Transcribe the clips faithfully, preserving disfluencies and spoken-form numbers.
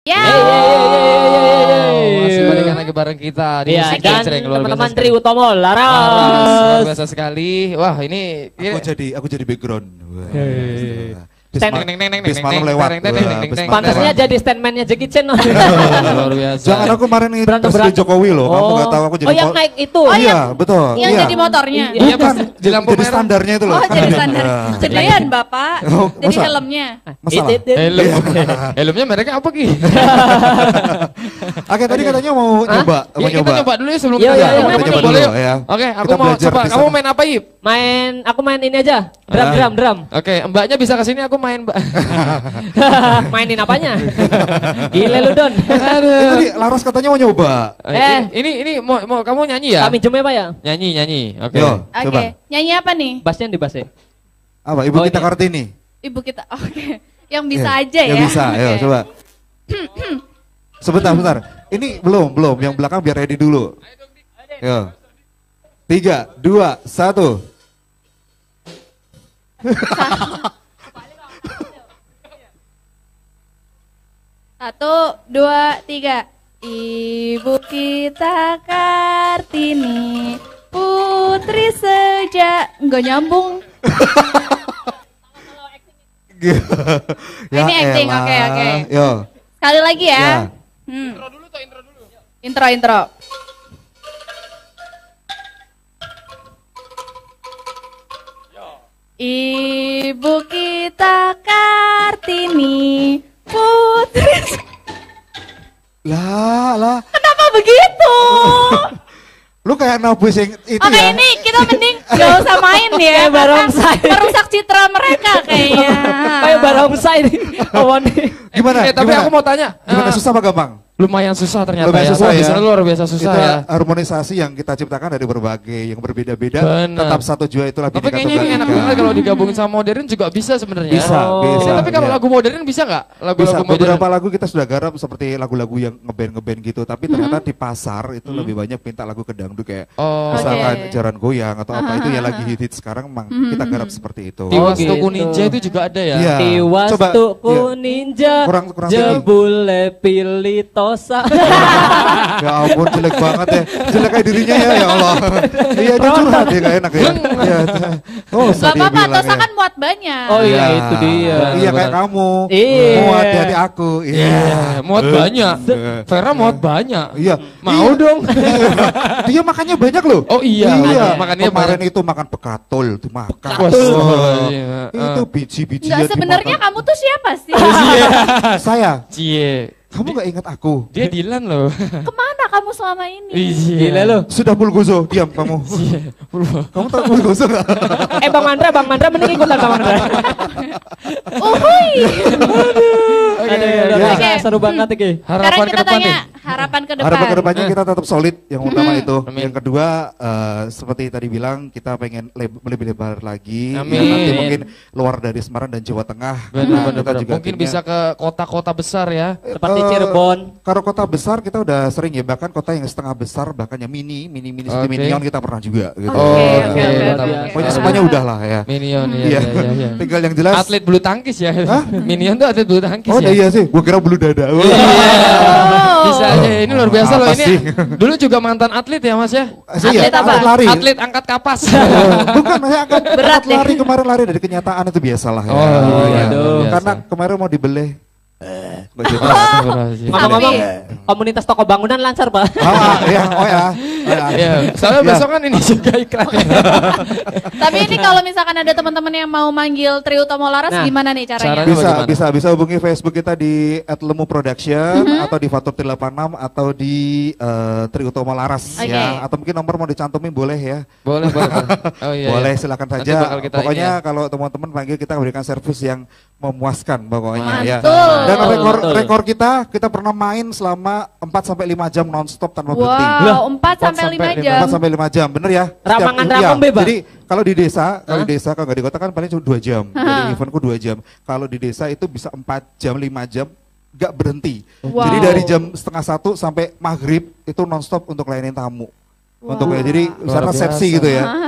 Ya. Masih balikan lagi bareng kita di ya, musik dan Jreng, luar teman-teman biasa Tri sekali. Utomo Laras. Luar biasa sekali. Wah, ini Aku jadi aku jadi background. Wah, Hey. bis Stand- ma- bis malam lewat. Wah, bis malam Pantasnya lewat. jadi standman-nya Jackie Chan. luar biasa. Jangan aku kemarin ini Berantem- Presiden berantem. Jokowi loh. Kamu Oh. nggak tahu aku jadi Oh, yang ko- naik itu. Oh, iya, betul. Yang iya. jadi motornya. Iya, Bukan, pas di lampu jadi merah. standarnya itu loh. Oh, Kan jadi ada- standar. ya. Gedean Bapak. Oh, Jadi masa? helmnya. Masalah. It, it, it. Helm. Helmnya mereknya apa Ki? Oke, tadi katanya mau nyoba, mau Ya, kita nyoba. nyoba dulu ya sebelum Iya, kita iya, iya. ngobrol. Kita nyoba Boleh dulu, yuk? ya. Oke, aku Kita mau belajar coba. di Kamu sana. main apa, Ip? Main, aku main ini aja. Drum, Ah. drum, drum. Oke, mbaknya bisa kesini, aku main mbak. Mainin apanya? Gile lu Don. Itu di Laras katanya mau nyoba. Eh. ini ini mau mau kamu nyanyi ya? Kami jumpa Pak ya? Nyanyi nyanyi. Oke. Yo, Oke, coba. nyanyi apa nih? Bassnya di bass ya? Apa? Ibu Oh, kita ini. Kartini. Ibu kita. Oke. Yang bisa Iya, aja ya. Yang bisa, ayo Oke. coba. Sebentar, sebentar. Ini belum, belum. Yang belakang biar ready dulu. Yo. Tiga, dua, satu. Satu, dua, tiga. Ibu kita Kartini, putri sejak nggak nyambung. Ya Ini acting, elah. oke, oke. Yo. Sekali lagi ya. Ya. Hmm. Intro intro. Ibu kita Kartini, putri. Lah, lah. Kenapa begitu? Lu kayak nabus yang itu Oke ya. ini kita mending gak usah main ya. Kayak karena barongsai. merusak citra mereka kayaknya. Kayak barongsai nih. Awan nih. Gimana? Eh, tapi Gimana? aku mau tanya. Gimana, eh, susah apa gampang? Lumayan susah ternyata Lumayan ya. susah Wah, ya. di sana luar biasa susah Itu ya. harmonisasi yang kita ciptakan dari berbagai yang berbeda-beda. Bener. Tetap satu jua itulah Tapi Bhinneka kayaknya ini Tunggal enak Ika. banget kalau digabungin sama modern juga bisa sebenarnya. Bisa, Oh. bisa. Eh, tapi kalau Iya. lagu modern bisa nggak? Bisa, Lagu-lagu modern. beberapa lagu kita sudah garap seperti lagu-lagu yang ngeband-ngeband gitu. Tapi ternyata di pasar itu lebih banyak minta lagu ke dangdut kayak Oh. misalkan Oke. Jaran Goyang atau apa itu ya lagi hit-hit sekarang memang kita garap seperti itu. Tiwas Oh, Tuku gitu. Ninja itu juga ada ya. Iya. Tiwas Coba, tuku iya. ninja, Kurang- kurang tinggi. jebule pilih tosa. Ya ampun jelek banget ya. Jelek kayak dirinya ya ya Allah. Iya itu curhat ya gak enak ya. Iya. Oh, Gak usah dia apa-apa, bilang Tosa ya. kan muat banyak. Oh iya itu dia. Iya kayak kamu. Iya. Muat di hati aku. Iya. Eh, muat banyak. Vera muat banyak. Iya. Mau Iya. dong. Dia makannya banyak loh. Oh iya, Iya. makannya Kemarin banyak. itu makan pekatul tuh makan. Wah, iya. Itu biji-bijian Enggak sebenarnya dimakan. kamu tuh siapa sih? Saya. Cie. Kamu gak ingat aku? Dia Dilan loh. Kemana kamu selama ini? Gila lu. Sudah pulgoso, diam kamu. Kamu tahu pulgoso gak? Eh Bang Mandra, Bang Mandra mending ikutan Bang Mandra. Uhuy. Oke, Aduh, oke. luar biasa, Oke. seru banget nih. Sekarang Harapan ke kita depan tanya nih. harapan ke depan. Harapan kedepannya kita tetap solid, yang utama itu. Amin. Yang kedua, eh, seperti tadi bilang, kita pengen leb- lebih lebar lagi. Amin. Ya, nanti mungkin luar dari Semarang dan Jawa Tengah. Benar, Nah, benar, kita benar. juga Mungkin akhirnya- bisa ke kota-kota besar ya. Seperti Eh, Cirebon. Kalau kota besar kita udah sering ya, bahkan kota yang setengah besar, bahkan yang mini, mini, mini, seperti Oke. Minion kita pernah juga. Gitu. Oke, Oh, oke, oke, oke, luar oke, biasa. oke. Pokoknya semuanya udah lah ya. Minion ya, Iya. ya, ya, ya. Tinggal yang jelas. Atlet bulu tangkis ya. Minion tuh atlet bulu tangkis Oh ya. iya sih, gua kira bulu dada. Wah. Bisa aja, ini luar biasa Apa loh ini. sih? Dulu juga mantan atlet ya Mas ya. Saya Atlet apa? atlet lari. Atlet angkat kapas. Bukan, saya akan Berat angkat lari kemarin lari dari kenyataan itu biasalah ya. Oh, iya, Iya. aduh. Karena kemarin mau dibeleh. Nggak jadi. Ngomong-ngomong, komunitas toko bangunan lancar Pak. Ah, iya, oh ya. Ya. Iya, soalnya Iya. besok kan ini juga iklan. Tapi ini kalau misalkan ada teman-teman yang mau manggil Tri Utomo Laras Nah, gimana nih caranya? caranya- Bisa, bagaimana? bisa, bisa hubungi Facebook kita di at lemu production atau di fatur tiga delapan enam atau di eh, Tri Utomo Laras Oke. ya. Atau mungkin nomor mau dicantumin boleh ya. Boleh, boleh. boleh. Oh iya. boleh, iya. silakan Nanti saja. bakal kita Pokoknya ini ya. kalau teman-teman panggil kita berikan servis yang memuaskan pokoknya ya. Mantul. Dan rekor Betul. rekor kita kita pernah main selama empat sampai lima jam nonstop tanpa berhenti. Wow, empat sampai lima sampai jam. empat sampai lima jam, bener ya? Ramangan Setiap- rampung iya. bebas. Jadi kalau di desa, kalau di desa kalau nggak di kota kan paling cuma dua jam. Jadi eventku dua jam. Kalau di desa itu bisa empat jam, lima jam, nggak berhenti. Wow. Jadi dari jam setengah satu sampai maghrib itu nonstop untuk layanin tamu. Wow. Untuk ya, jadi Luar misalnya resepsi biasa. gitu ya. Ah.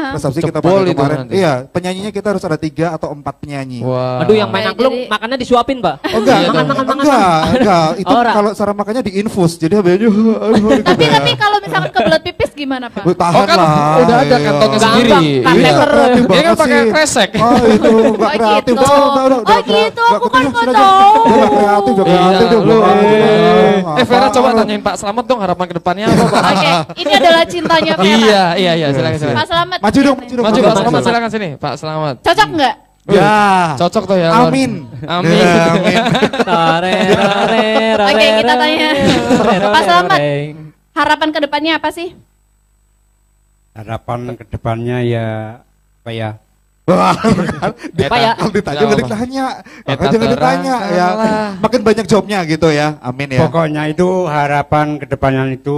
resepsi kita Jebol panggil itu kemarin. nanti. Iya, penyanyinya kita harus ada tiga atau empat penyanyi. Wah. Aduh, yang main Oke, angklung jadi- makannya disuapin, Pak. Oh enggak, Iya makan, dong. makan, makan. enggak, enggak. Itu Ora. kalau cara makannya diinfus, jadi habisnya Tapi tapi kalau misalkan kebelet pipis gimana Pak? tahan Oh kan lah. udah ada iya. kantongnya Gampang, sendiri. kan Iya. lever. Kreatif Dia kan banget pakai sih. kresek. Oh itu nggak Oh, kreatif. gitu. Udah, udah, udah, Oh, udah, gitu, udah, aku udah, kan sudah, nggak sudah. tahu. Dia nggak kreatif, nggak Iya, kreatif. dia lu. bukan. Eh Vera Apaan coba lu? tanyain Pak Slamet dong harapan kedepannya apa Pak? Oke, ini adalah cintanya Vera. Iya, iya, iya, silakan Pak silakan. Slamet. Maju dong, maju dong. Maju maju, Pak maju. Slamet silakan sini, Pak Slamet. Cocok nggak? Ya. Cocok tuh ya. Amin. Amin. Ya, amin. Oke, kita tanya. Pak Slamet, harapan kedepannya apa sih? Harapan kedepannya ya apa ya? Wah, Apa ya? kalau ditanya Nggak nggak apa. ditanya, Eta makanya jangan ditanya terang ya. kalah. Makin banyak jawabnya gitu ya. Amin ya. Pokoknya itu harapan kedepannya itu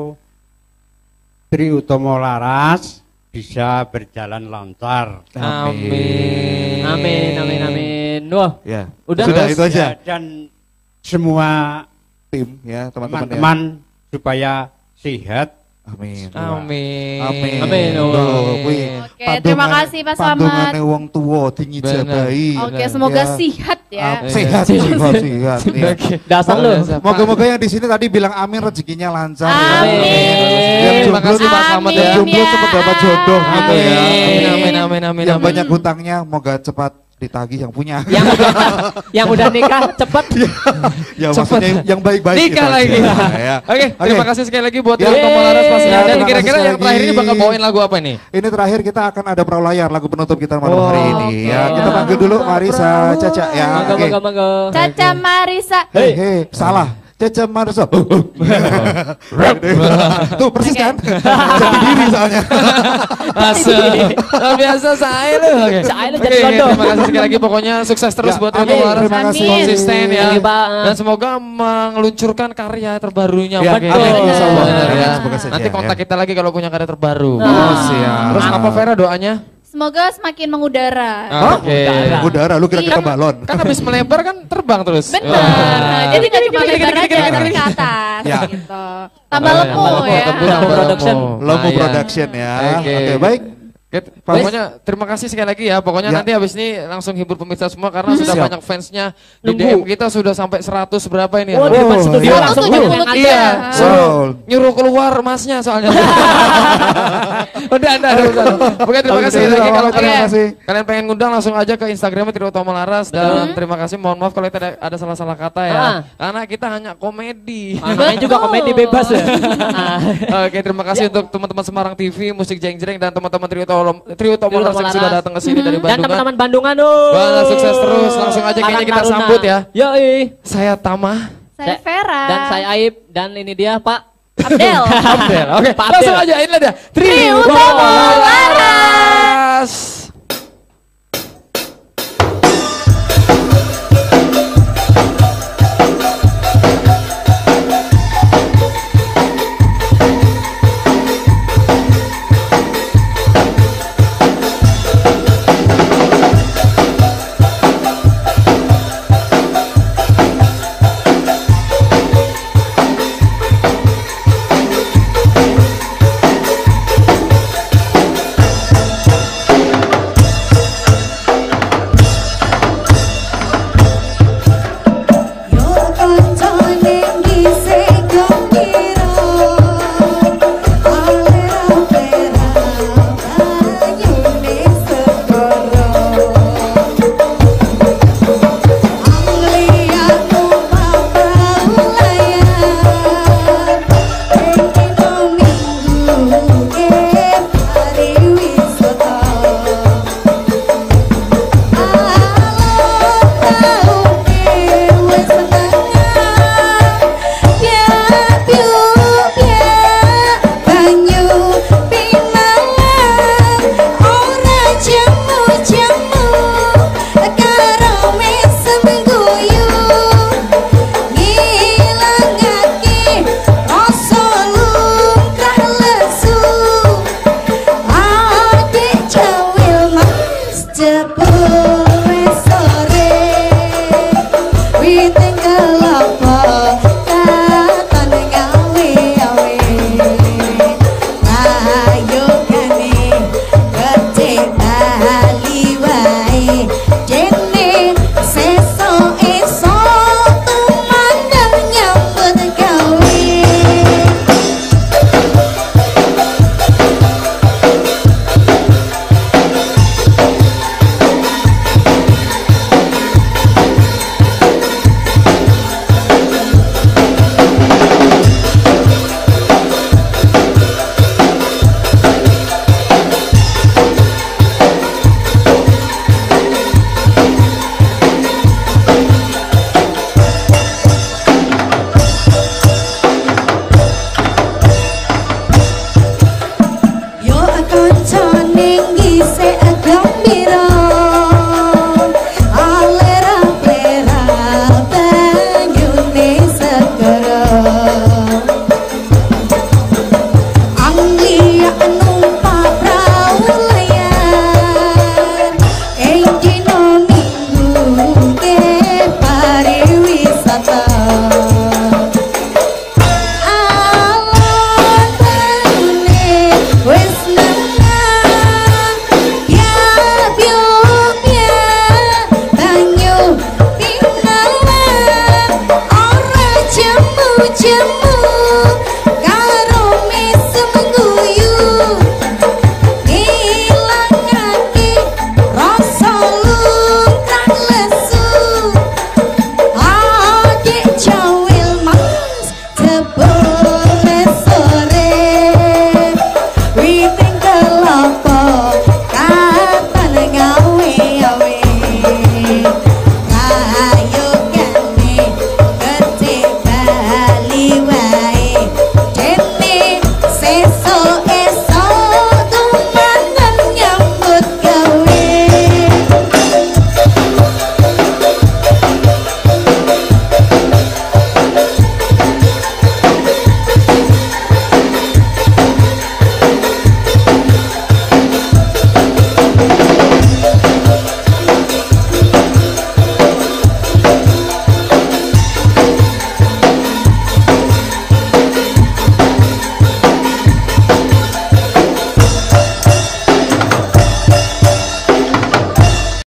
Tri Utomo Laras bisa berjalan lancar. Amin. Amin, amin, amin. Wah, Ya. Udah. Sudah Terus, itu aja. Ya, dan semua Tim ya teman-teman ya. teman-teman supaya sehat. Amin. Amin. Amin. Amin. Loh, kuwi Oke, pandungan- terima kasih, Pak Slamet. Pandungane wong tua tinggi Bener. jabai. Oke, semoga Ya. sehat ya. Ah, Sehat, sehat, sehat. Iya. Oke. dasar lu. Moga-moga yang di sini tadi bilang amin rezekinya lancar. Amin. Yang Terima jomblo, kasih Pak Slamet ya. Amin, jomblo ya. cepat dapat jodoh gitu ya. Amin, amin, amin, amin, Yang amin. banyak hutangnya moga cepat ditagih yang punya. Yang yang udah nikah cepet. Ya Cepet. maksudnya yang baik-baik Nikah gitu lagi. aja. Ya. Oke, terima kasih sekali lagi buat Ya. Tri Utomo Laras pastinya. Ya, Dan terima kira-kira kasih yang terakhir ini lagi. bakal bawain lagu apa nih? Ini terakhir kita akan ada perahu layar lagu penutup kita malam Oh, hari ini ya. oke. Kita panggil dulu Marisa Caca ya. Mangga, Oke. mangga, mangga. Caca Marisa. Hei, hei, salah. Caca Marisa. Tuh persis kan? Jadi diri soalnya. Masuk. Luar biasa saya lu. Oke. Saya lu Oke, jadi kondom. terima kasih sekali lagi pokoknya sukses terus Ya, buat Tri amin. Utomo Laras. Terima kasih. Amin. Konsisten ya. Thank you, Pak. Dan semoga meluncurkan karya terbarunya. Ya, Oke. amin. Insya Allah. Benar ya. Semoga saja, Nanti kontak ya. kita lagi kalau punya karya terbaru. Nah. Oh, siap. Terus apa Vera doanya? Semoga semakin mengudara. Oke. udara. Udara, lu kira kita Kan- balon. Kan habis melebar kan terbang terus. Benar. Wah. Jadi nggak cuma Gini, gini, lebar gini, aja, gini, tapi gini. ke atas Ya. gitu. Tambah Oh, lemu ya. ya. Tambah Lemu production. Lomu Lumayan. Production ya. Oke. Oke, baik. Oke, pokoknya terima kasih sekali lagi ya. Pokoknya Ya. nanti habis ini langsung hibur pemirsa semua karena sudah Siap. banyak fansnya di Nunggu. D M kita sudah sampai seratus berapa ini ya? Oh, di depan Oh, studio iya. langsung seratus tujuh puluh yang tiga. Iya, ada. suruh Wow. nyuruh keluar masnya soalnya. udah, udah, udah, udah. Oke, terima Oke, kasih sekali lagi kalau terima kalian, kasih. kalian pengen ngundang langsung aja ke Instagramnya Tri Utomo Laras dan terima kasih. Mohon maaf kalau ada, ada salah-salah kata ya. Ah. Karena kita hanya komedi. Ah, namanya juga komedi bebas ya. Ah. Oke, terima kasih untuk teman-teman Semarang T V, Musik Jeng Jreng dan teman-teman Tri Utomo Tri Utomo Laras yang sudah datang ke sini dari Dan Bandung. teman-teman Bandungan oh. Wah, sukses terus. Langsung aja kayaknya kita Karang sambut Taruna. ya. Yoi. Saya Tama. Saya Vera. Dan saya Aib dan ini dia Pak Abdel. Abdel. Oke, Pak langsung Abdel. aja ini dia. Tri Tri Utomo Utomo Laras. Jemu